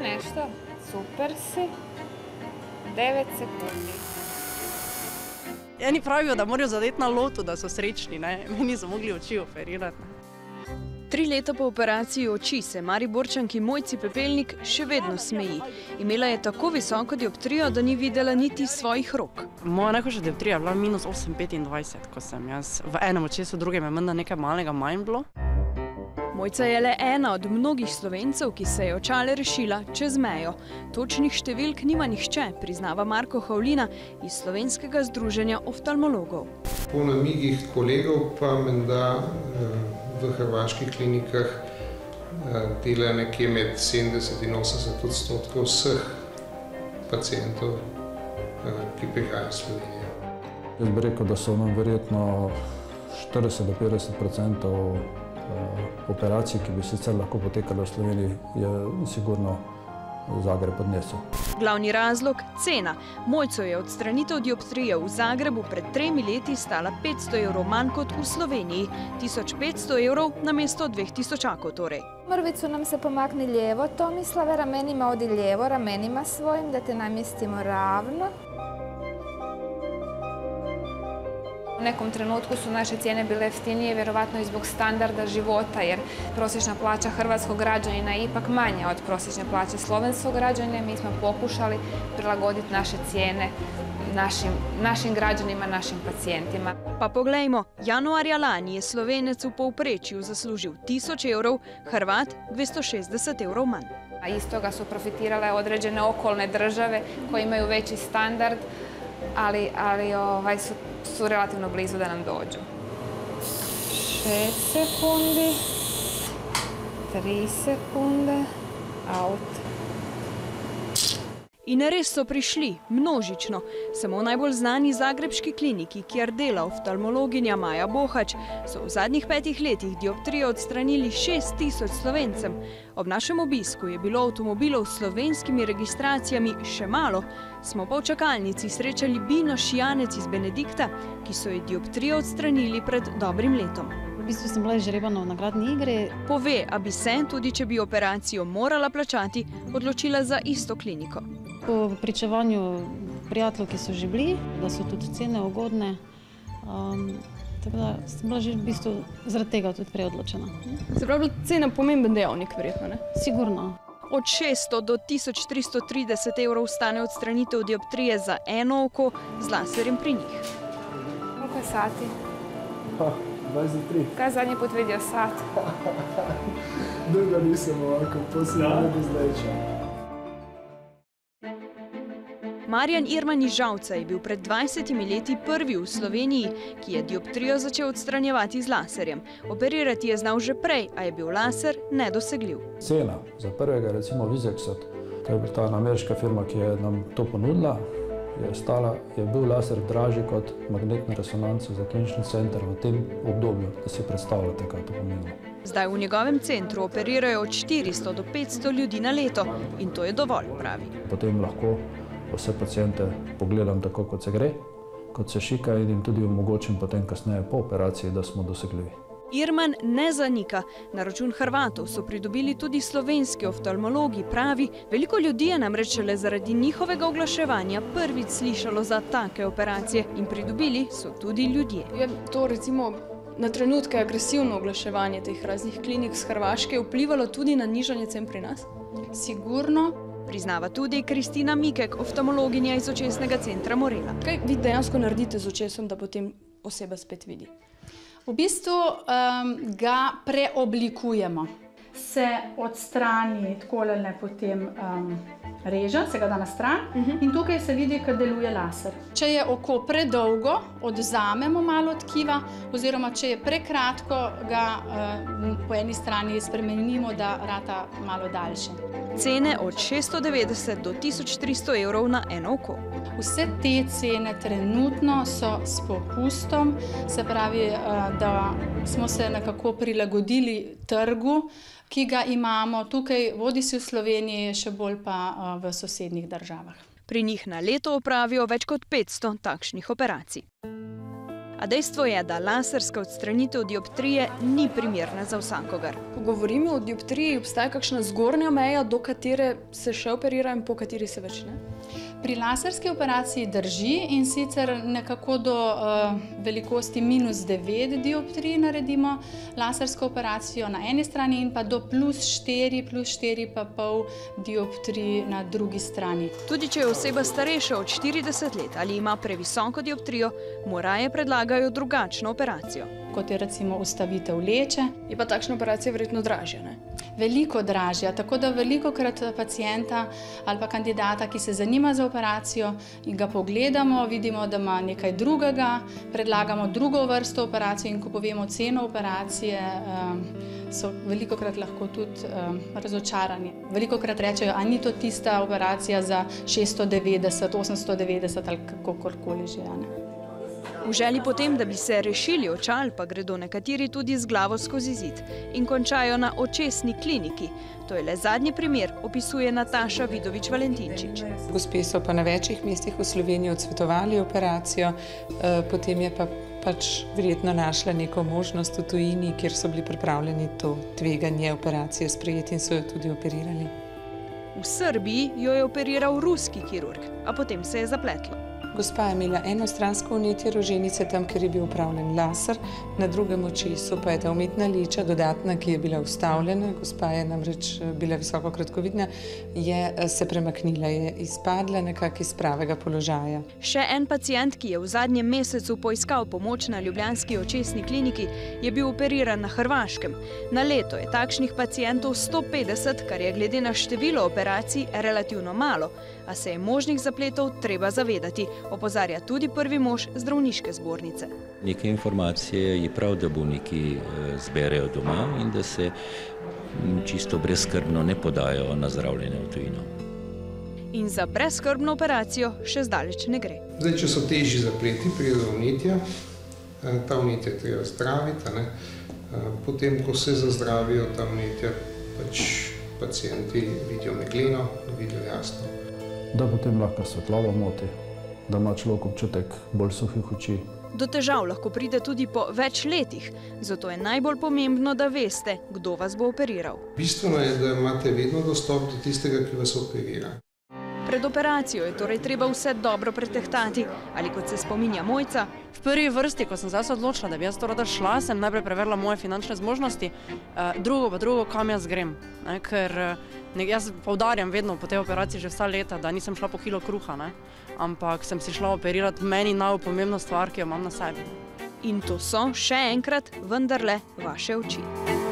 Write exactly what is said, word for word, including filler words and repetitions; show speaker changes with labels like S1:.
S1: nešto? Super si. devet sekundi.
S2: Eni pravijo, da morajo zadeti na lotu, da so srečni, ne? Mi niso mogli oči operirati.
S3: Tri leta po operaciji oči se Mariborčanki Mojci Pepelnik še vedno smeji. Imela je tako visoko dioptrijo, da ni videla niti svojih rok.
S2: Moja najhujša dioptrija je bila minus osem petindvajset, ko sem jaz v enem očesu, drugem je menda nekaj malega manj bilo.
S3: Mojca je le ena od mnogih Slovencev, ki se je očale rešila čez mejo. Točnih številk nima nihče, priznava Marko Havlina iz Slovenskega združenja oftalmologov.
S4: Po namigih kolegov pa menda v hrvaških klinikah dela nekje med sedemdeset in osemdeset odstotkov vseh pacientov, ki prihajajo v Slovenijo.
S5: Jaz bi rekel, da so nam verjetno štirideset do petdeset odstotkov operacij, ki bi sicer lahko potekale v Sloveniji, je sigurno Zagreb odnesel.
S3: Glavni razlog – cena. Mojco je odstranitev dioptrije v Zagrebu pred tremi leti stala petsto evrov manj kot v Sloveniji. tisoč petsto evrov namesto dveh tisočakov torej.
S1: Mrvicu nam se pomakni lijevo, Tomislave, ramenima odi lijevo, ramenima svojim, da te namjestimo ravno. U nekom trenutku su naše cijene bile jeftinije, vjerovatno i zbog standarda života, jer prosječna plaća hrvatskog građanina je ipak manja od prosječne plaće slovenskog građanina. Mi smo pokušali prilagoditi naše cijene našim, našim građanima, našim pacijentima.
S3: Pa poglejmo, januarja lani je Slovenec v povprečju zaslužil tisoč evrov, Hrvat dvesto šestdeset evrov manj.
S1: A iz toga su profitirale određene okolne države koje imaju veći standard, ali, ali ovaj, su, su relativno blizu da nam dođu. Šest sekundi, tri sekunde, out.
S3: In res so prišli, množično. Samo najbolj znani zagrebški kliniki, kjer dela oftalmologinja Maja Bohač, so v zadnjih petih letih dioptrijo odstranili šest tisoč Slovencem. Ob našem obisku je bilo avtomobilov s slovenskimi registracijami še malo, smo pa v čakalnici srečali Bino Šijanec iz Benedikta, ki so ji dioptrijo odstranili pred dobrim letom.
S6: V bistvu sem bila izžrebana v nagradni igri.
S3: Pove, a bi se, tudi če bi operacijo morala plačati, odločila za isto kliniko.
S6: Po pričevanju prijateljev, ki so že bili, da so tudi cene ugodne, um, tako da sem bila že v bistvu zaradi tega tudi prej odločena.
S3: Se pravi, cena pomemben dejavnik, verjetno, ne?
S6: Sigurno.
S3: Od šeststo do tisoč tristo trideset evrov stane odstranitev dioptrije za eno oko z laserjem pri njih.
S1: Koliko je sati?
S7: Ha, dvajset tri.
S1: Kaj zadnji put vidio sat?
S7: Dolgo nisem ovako, poslije ne bi zdajča.
S3: Marjan Irman iz Žalca je bil pred dvajsetimi leti prvi v Sloveniji, ki je dioptrijo začel odstranjevati z laserjem. Operirati je znal že prej, a je bil laser nedosegljiv.
S5: Cena za prvega, recimo Vizexot, to je ta ameriška firma, ki je nam to ponudila, je, stala, je bil laser dražji kot magnetna resonanca za klinični center v tem obdobju, da si predstavljate, kaj to pomenilo.
S3: Zdaj v njegovem centru operirajo od štiristo do petsto ljudi na leto in to je dovolj, pravi.
S5: Potem lahko vse pacijente pogledam tako, kot se gre, kot se šika in jim tudi omogočim potem kasneje po operaciji, da smo dosegljivi.
S3: Irman ne zanika. Na račun Hrvatov so pridobili tudi slovenski oftalmologi, pravi. Veliko ljudi je namreč le zaradi njihovega oglaševanja prvič slišalo za take operacije in pridobili so tudi ljudje.
S8: Je to recimo na trenutke agresivno oglaševanje teh raznih klinik z Hrvaške vplivalo tudi na nižanje cen pri nas?
S9: Sigurno.
S3: Priznava tudi Kristina Mikek, oftalmologinja iz očesnega centra Morela.
S8: Kaj vi dejansko naredite z očesom, da potem oseba spet vidi?
S9: V bistvu um, ga preoblikujemo. Se odstrani takole ne potem um, reže, se ga da na stran uh-huh. in tukaj se vidi, kad deluje laser. Če je oko predolgo, odzamemo malo tkiva, oziroma če je prekratko, ga uh, po eni strani spremenimo, da rata malo daljše.
S3: Cene od šeststo devetdeset do tisoč tristo evrov na eno oko.
S9: Vse te cene trenutno so s popustom, se pravi, da smo se nekako prilagodili trgu, ki ga imamo tukaj, bodisi v Sloveniji, še bolj pa v sosednjih državah.
S3: Pri njih na leto opravijo več kot petsto takšnih operacij. A dejstvo je, da laserska odstranitev dioptrije ni primerna za vsakogar.
S8: Ko govorimo o dioptriji, obstaja kakšna zgornja meja, do katere se še operira in po kateri se več ne?
S9: Pri laserski operaciji drži in sicer nekako do uh, velikosti minus devet dioptrij naredimo lasersko operacijo na eni strani in pa do plus štiri, plus štiri pa pol dioptrij na drugi strani.
S3: Tudi če je oseba starejša od štirideset let ali ima previsoko dioptrijo, mu raje predlagajo drugačno operacijo.
S9: Kot je recimo ustavitev leče.
S8: Je pa takšna operacija verjetno dražja, ne?
S9: Veliko dražja, tako da velikokrat pacienta ali pa kandidata, ki se zanima za operacijo, in ga pogledamo, vidimo, da ima nekaj drugega, predlagamo drugo vrsto operacije in ko povemo ceno operacije, so velikokrat lahko tudi razočarani. Velikokrat rečejo, a ni to tista operacija za šeststo devetdeset, osemsto devetdeset ali kakorkoli že, ne?
S3: V želji potem, da bi se rešili očal, pa gredo nekateri tudi z glavo skozi zid in končajo na očesni kliniki. To je le zadnji primer, opisuje Nataša Vidovič-Valentinčič.
S10: Gospe so pa na večjih mestih v Sloveniji odsvetovali operacijo, potem je pa pač verjetno našla neko možnost v tujini, kjer so bili pripravljeni to tveganje operacije sprejeti in so jo tudi operirali.
S3: V Srbiji jo je operiral ruski kirurg, a potem se je zapletlo.
S10: Gospa je imela enostransko vnetje roženice tam, kjer je bil upravljen laser, na drugem očesu pa je ta umetna leča dodatna, ki je bila ustavljena, gospa je namreč bila visoko kratkovidna, je se premaknila, je izpadla nekako iz pravega položaja.
S3: Še en pacient, ki je v zadnjem mesecu poiskal pomoč na ljubljanski očesni kliniki, je bil operiran na Hrvaškem. Na leto je takšnih pacientov sto petdeset, kar je glede na število operacij relativno malo, a se je možnih zapletov treba zavedati, opozarja tudi prvi mož zdravniške zbornice.
S11: Neke informacije je prav, da bolniki zberejo doma in da se čisto brezskrbno ne podajo na zdravljenje v tujino.
S3: In za brezskrbno operacijo še zdaleč ne gre.
S4: Zdaj, če so težji zapleti, pride do vnetja, ta vnetje treba zdraviti, ne? Potem, ko se zazdravijo ta vnetja, pač pacienti vidijo megleno, vidijo jasno.
S5: Da potem lahko svetloba moti, da ima človek občutek bolj suhih oči.
S3: Do težav lahko pride tudi po več letih, zato je najbolj pomembno, da veste, kdo vas bo operiral.
S4: Bistveno je, da imate vedno dostop do tistega, ki vas operira.
S3: Pred operacijo je torej treba vse dobro pretehtati, ali kot se spominja Mojca.
S2: V prvi vrsti, ko sem zdaj se odločila, da bi jaz to rada šla, sem najprej preverila moje finančne zmožnosti, drugo pa drugo, kam jaz grem. Ker jaz poudarjam vedno po tej operaciji že vsa leta, da nisem šla po kilo kruha, ne? Ampak sem si šla operirati meni najpomembno stvar, ki jo imam na sebi.
S3: In to so, še enkrat, vendarle vaše oči.